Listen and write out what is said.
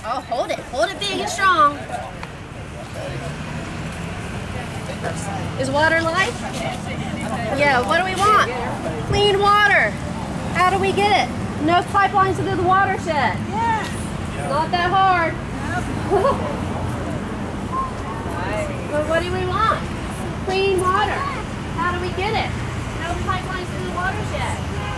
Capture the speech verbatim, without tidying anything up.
Oh, hold it. Hold it big and strong. Is water life? Yeah, what do we want? Clean water. How do we get it? No pipelines into the watershed. Yes. Not that hard. But what do we want? Clean water. How do we get it? No pipelines to the watershed.